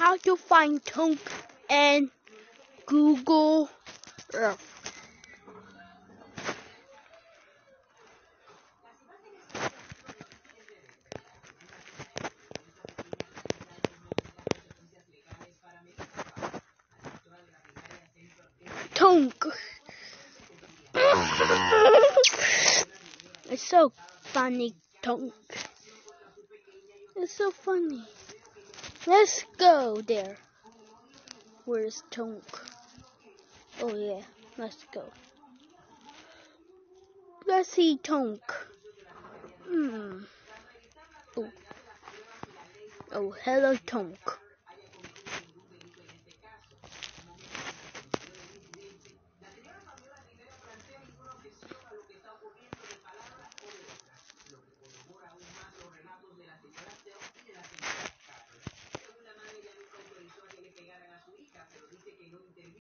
how to find Tonk and Google Earth. Tonk. It's so funny, Tonk. It's so funny. Let's go there. Where's Tonk? Oh yeah, let's go. Let's see Tonk. Oh, hello Tonk.